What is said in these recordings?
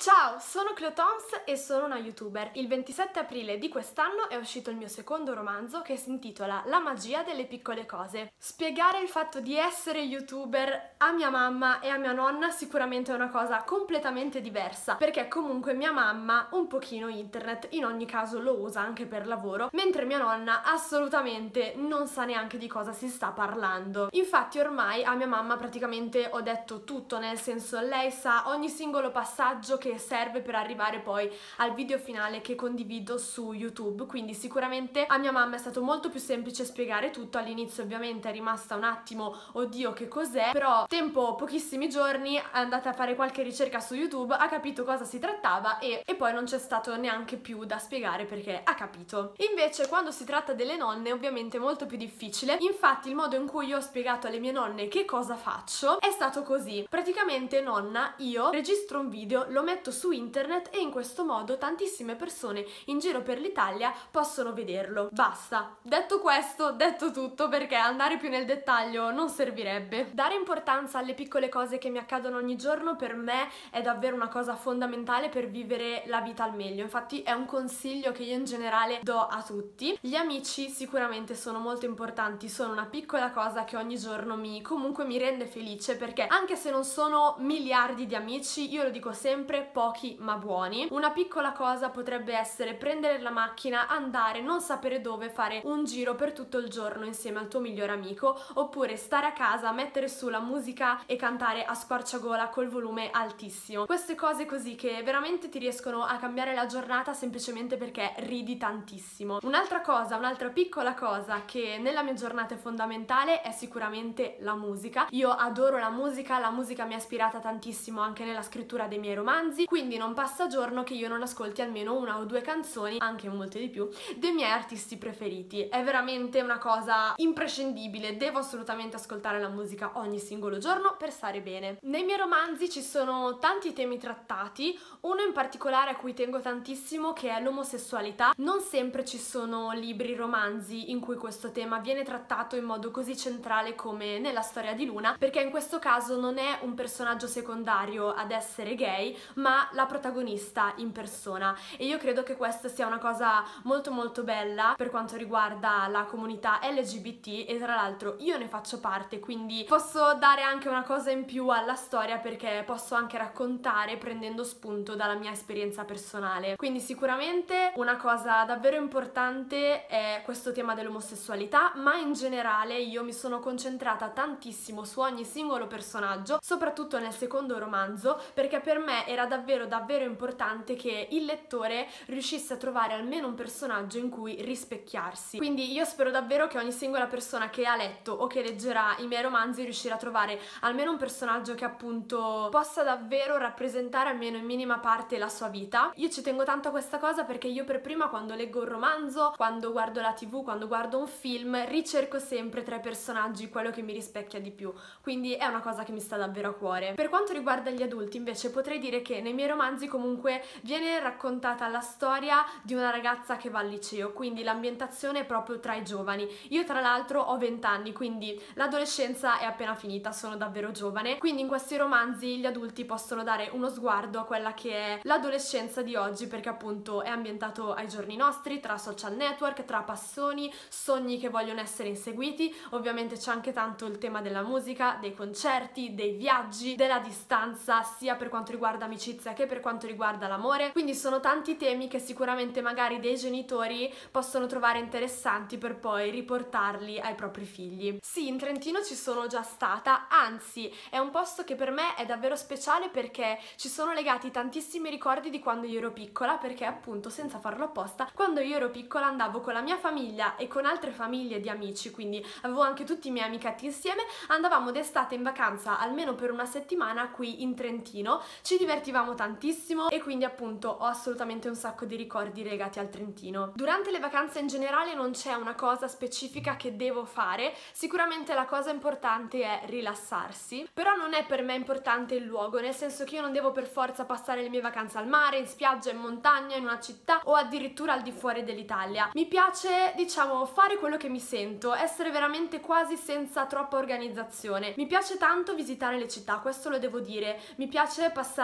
Ciao, sono Cleo Toms e sono una youtuber. Il 27 aprile di quest'anno è uscito il mio secondo romanzo che si intitola La magia delle piccole cose. Spiegare il fatto di essere youtuber a mia mamma e a mia nonna sicuramente è una cosa completamente diversa, perché comunque mia mamma un pochino internet, in ogni caso lo usa anche per lavoro, mentre mia nonna assolutamente non sa neanche di cosa si sta parlando. Infatti ormai a mia mamma praticamente ho detto tutto, nel senso lei sa ogni singolo passaggio che serve per arrivare poi al video finale che condivido su YouTube, quindi sicuramente a mia mamma è stato molto più semplice spiegare tutto. All'inizio ovviamente è rimasta un attimo oddio che cos'è, però tempo pochissimi giorni è andata a fare qualche ricerca su YouTube, ha capito cosa si trattava e poi non c'è stato neanche più da spiegare perché ha capito. Invece quando si tratta delle nonne ovviamente è molto più difficile, infatti il modo in cui io ho spiegato alle mie nonne che cosa faccio è stato così: praticamente nonna, io registro un video, lo metto su internet e in questo modo tantissime persone in giro per l'Italia possono vederlo. Basta. Detto questo, detto tutto, perché andare più nel dettaglio non servirebbe. Dare importanza alle piccole cose che mi accadono ogni giorno per me è davvero una cosa fondamentale per vivere la vita al meglio. Infatti è un consiglio che io in generale do a tutti. Gli amici sicuramente sono molto importanti, sono una piccola cosa che ogni giorno comunque mi rende felice, perché anche se non sono miliardi di amici, io lo dico sempre, pochi ma buoni. Una piccola cosa potrebbe essere prendere la macchina, andare, non sapere dove, fare un giro per tutto il giorno insieme al tuo migliore amico, oppure stare a casa, mettere su la musica e cantare a squarciagola col volume altissimo. Queste cose così che veramente ti riescono a cambiare la giornata semplicemente perché ridi tantissimo. Un'altra cosa, un'altra piccola cosa che nella mia giornata è fondamentale è sicuramente la musica. Io adoro la musica mi ha ispirata tantissimo anche nella scrittura dei miei romanzi, quindi non passa giorno che io non ascolti almeno una o due canzoni, anche molte di più, dei miei artisti preferiti. È veramente una cosa imprescindibile, devo assolutamente ascoltare la musica ogni singolo giorno per stare bene. Nei miei romanzi ci sono tanti temi trattati, uno in particolare a cui tengo tantissimo che è l'omosessualità. Non sempre ci sono libri, romanzi in cui questo tema viene trattato in modo così centrale come nella storia di Luna, perché in questo caso non è un personaggio secondario ad essere gay, ma la protagonista in persona, e io credo che questa sia una cosa molto molto bella per quanto riguarda la comunità LGBT, e tra l'altro io ne faccio parte, quindi posso dare anche una cosa in più alla storia, perché posso anche raccontare prendendo spunto dalla mia esperienza personale. Quindi sicuramente una cosa davvero importante è questo tema dell'omosessualità, ma in generale io mi sono concentrata tantissimo su ogni singolo personaggio, soprattutto nel secondo romanzo, perché per me era davvero importante che il lettore riuscisse a trovare almeno un personaggio in cui rispecchiarsi. Quindi io spero davvero che ogni singola persona che ha letto o che leggerà i miei romanzi riuscirà a trovare almeno un personaggio che appunto possa davvero rappresentare almeno in minima parte la sua vita. Io ci tengo tanto a questa cosa perché io per prima, quando leggo un romanzo, quando guardo la TV, quando guardo un film, ricerco sempre tra i personaggi quello che mi rispecchia di più, quindi è una cosa che mi sta davvero a cuore. Per quanto riguarda gli adulti invece potrei dire che nei miei romanzi comunque viene raccontata la storia di una ragazza che va al liceo, quindi l'ambientazione è proprio tra i giovani. Io tra l'altro ho 20 anni, quindi l'adolescenza è appena finita, sono davvero giovane, quindi in questi romanzi gli adulti possono dare uno sguardo a quella che è l'adolescenza di oggi, perché appunto è ambientato ai giorni nostri, tra social network, tra passioni, sogni che vogliono essere inseguiti. Ovviamente c'è anche tanto il tema della musica, dei concerti, dei viaggi, della distanza, sia per quanto riguarda amicizia che per quanto riguarda l'amore. Quindi sono tanti temi che sicuramente magari dei genitori possono trovare interessanti per poi riportarli ai propri figli. Sì, in Trentino ci sono già stata, anzi è un posto che per me è davvero speciale perché ci sono legati tantissimi ricordi di quando io ero piccola, perché appunto, senza farlo apposta, quando io ero piccola andavo con la mia famiglia e con altre famiglie di amici, quindi avevo anche tutti i miei amichetti insieme, andavamo d'estate in vacanza almeno per una settimana qui in Trentino, ci divertivamo tantissimo e quindi appunto ho assolutamente un sacco di ricordi legati al Trentino. Durante le vacanze in generale non c'è una cosa specifica che devo fare, sicuramente la cosa importante è rilassarsi, però non è per me importante il luogo, nel senso che io non devo per forza passare le mie vacanze al mare, in spiaggia, in montagna, in una città o addirittura al di fuori dell'Italia. Mi piace, diciamo, fare quello che mi sento, essere veramente quasi senza troppa organizzazione. Mi piace tanto visitare le città, questo lo devo dire, mi piace passare una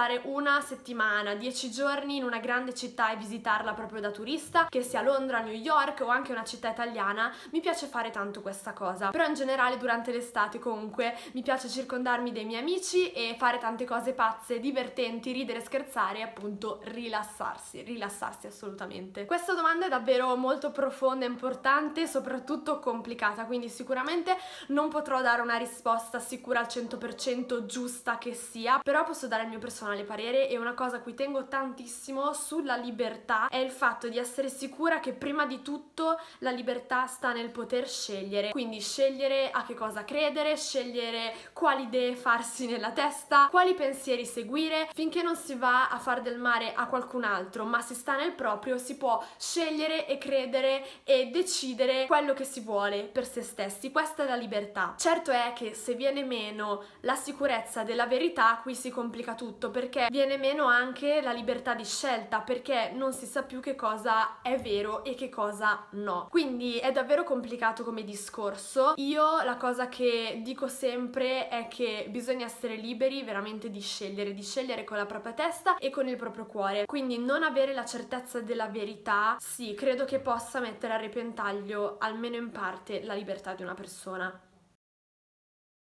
una settimana, 10 giorni in una grande città e visitarla proprio da turista, che sia Londra, New York o anche una città italiana, mi piace fare tanto questa cosa. Però in generale durante l'estate comunque mi piace circondarmi dei miei amici e fare tante cose pazze, divertenti, ridere, scherzare e appunto rilassarsi assolutamente. Questa domanda è davvero molto profonda e importante, soprattutto complicata, quindi sicuramente non potrò dare una risposta sicura al 100% giusta che sia, però posso dare il mio personale parere. E una cosa a cui tengo tantissimo sulla libertà è il fatto di essere sicura che prima di tutto la libertà sta nel poter scegliere, quindi scegliere a che cosa credere, scegliere quali idee farsi nella testa, quali pensieri seguire. Finché non si va a far del male a qualcun altro, ma si sta nel proprio, si può scegliere e credere e decidere quello che si vuole per se stessi. Questa è la libertà. Certo è che se viene meno la sicurezza della verità, qui si complica tutto, perché viene meno anche la libertà di scelta, perché non si sa più che cosa è vero e che cosa no. Quindi è davvero complicato come discorso. Io la cosa che dico sempre è che bisogna essere liberi veramente di scegliere con la propria testa e con il proprio cuore. Quindi non avere la certezza della verità, sì, credo che possa mettere a repentaglio, almeno in parte, la libertà di una persona.